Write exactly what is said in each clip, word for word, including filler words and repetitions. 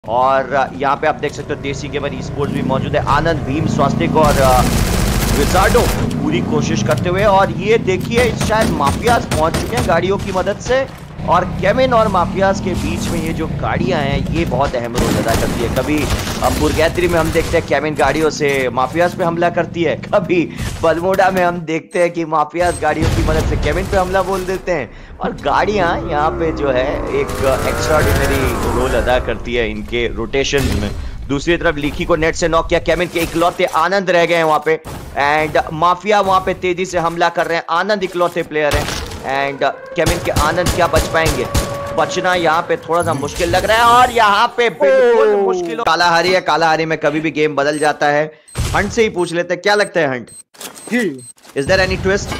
और यहाँ पे आप देख सकते हो देसी गेमर ई स्पोर्ट्स भी मौजूद है। आनंद, भीम, स्वास्तिक और विजार्डो पूरी कोशिश करते हुए, और ये देखिए शायद माफियाज पहुंच चुके हैं गाड़ियों की मदद से। और केविन और माफियाज के बीच में ये जो गाड़ियां हैं ये बहुत अहम रोल अदा करती है। कभी बुरगैत्री में हम देखते हैं केविन गाड़ियों से माफियाज पे हमला करती है, कभी बलमोड़ा में हम देखते हैं कि माफियाज गाड़ियों की मदद से केविन पे हमला बोल देते हैं। और गाड़ियां यहाँ पे जो है एक एक्स्ट्राऑर्डिनरी रोल अदा करती है इनके रोटेशन में। दूसरी तरफ लीकी को नेट से नॉक किया, केविन के इकलौते आनंद रह गए हैं वहां पे, एंड माफिया वहां पे तेजी से हमला कर रहे हैं। आनंद इकलौते प्लेयर हैं एंड केविन के आनंद क्या बच पाएंगे? बचना यहाँ पे थोड़ा सा मुश्किल लग रहा है, और यहाँ पे बिल्कुल मुश्किल। कालाहारी है, कालाहारी में कभी भी गेम बदल जाता है। हंट से ही पूछ लेते हैं, क्या लगता है hunt? Is there any twist?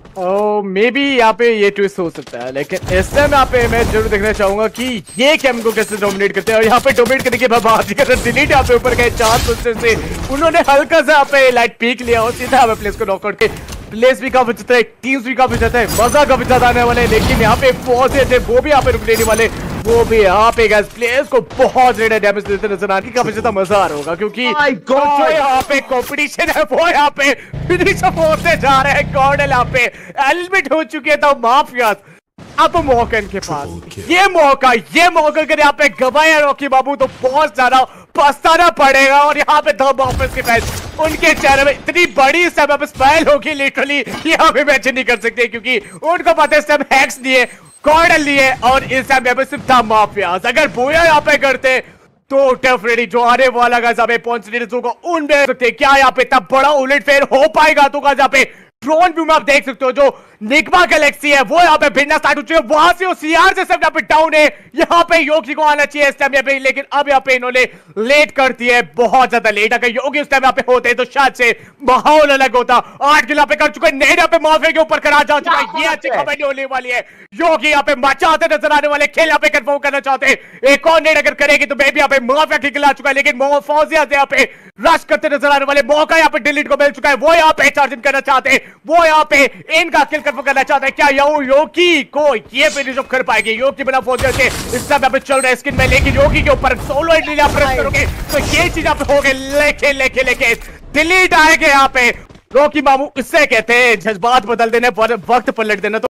Maybe यहाँ पे ये ट्विस्ट हो सकता है, लेकिन इस टाइम यहाँ पे मैं जरूर देखना चाहूंगा कि ये कैम को कैसे डोमिनेट करते हैं। और यहाँ पे डोमिनेट करने के बाद बात ही कर डिलीट यहाँ पे ऊपर गए चार पोस्टर से, उन्होंने हल्का सा यहाँ पे लाइट पीक लिया और सीधा यहाँ पे प्लेस को नॉकआउट के प्लेस भी काफी अच्छा है, टीम्स भी काफी अच्छा है, मजा काफी ज्यादा आने वाले हैं। लेकिन यहाँ पे पहुंचे थे वो भी यहाँ पे रुक लेने वाले, वो भी यहाँ पे गैस प्लेयर्स को बहुत ज्यादा डैमेज देते नजर आ रही, काफी ज्यादा मजा आ रहा होगा क्योंकि जो यहाँ पे कंपटीशन है वो यहाँ पे फिनिश होते जा रहे हैं। कॉर्डल यहाँ पे एलिमिनेट हो चुके थे माफियाज। अब मौका इनके पास, ये मौका ये मौका अगर यहाँ पे गवाया रॉकी बाबू तो बहुत ज्यादा पछताना पड़ेगा। और यहाँ पे दम ऑफिस के फैंस उनके चेहरे में इतनी बड़ी स्माइल होगी, लिटरली यहाँ पे मैच नहीं कर सकते क्योंकि उनको पता है सब हैक्स दिए, कॉर्डल लिए, और इस टाइम यहाँ पे सिर्फ था माफियाज। अगर बोया यहाँ पे करते तो डेफिनेटली जो आने वाला गाइस यहाँ पे पहुंचने होगा उनमें सकते क्या यहाँ पे इतना बड़ा उलट फेर हो पाएगा? तो गाइस यहाँ पे ड्रोन व्यू में आप देख सकते हो जो निग्मा गैलेक्सी है वो यहाँ पे भिड़ना स्टार्ट हो चुकी है, वहां से सीआर से सब यहाँ पे डाउन है। यहाँ पे योगी को आना चाहिए इस टाइम यहाँ पे, लेकिन अब यहाँ पे इन्होंने लेट कर दिया है, बहुत ज्यादा लेट। अगर योगी उस टाइम यहाँ पे होते तो शायद से माहौल अलग होता। आठ किलो यहाँ पे कर चुके हैं, नेट यहाँ पे माफिया के ऊपर करा जा चुका है, ये अच्छी खबर नहीं होने वाली है। योगी यहाँ पे मचाते नजर आने वाले, खेल यहाँ पे कंफर्म करना चाहते हैं। एक और नेट अगर करेगी तो मैं भी यहाँ पे माफिया के खिला चुका है, लेकिन फौजिया से यहाँ पे रश करते नजर आने वाले, मौका यहाँ पे डिलीट को मिल चुका है, वो यहाँ पे चार्जिंग करना चाहते हैं, वो यहाँ पे इनका किल कंफर्म करना चाहते हैं। क्या यो योगी को ये फिनिश ऑफ कर पाएगी? योगी बिना फौजिया के इस समय पे चल रहा है स्किन में, लेकिन योगी के ऊपर सोलो एंट्री आप प्रेस करोगे तो ये चीज आप हो गए लेके लेके लेके डिलीट आएंगे यहाँ पे। रॉकी मामू इससे कहते हैं जज्बात बदल देने पर वक्त पलट देना। तो